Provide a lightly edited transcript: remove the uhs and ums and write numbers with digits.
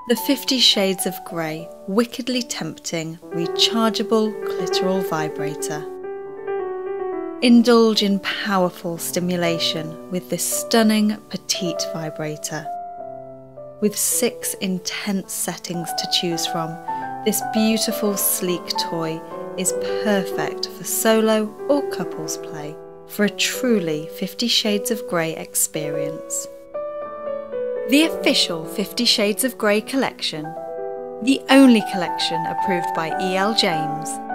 The 50 Shades of Grey Wickedly Tempting Rechargeable Clitoral Vibrator. Indulge in powerful stimulation with this stunning petite vibrator. With 6 intense settings to choose from, this beautiful sleek toy is perfect for solo or couples play for a truly 50 Shades of Grey experience. The official 50 Shades of Grey collection, the only collection approved by E.L. James,